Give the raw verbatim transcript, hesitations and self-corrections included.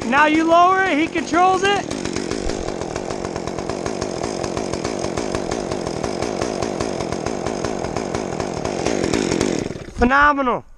Now you lower it, he controls it. Phenomenal.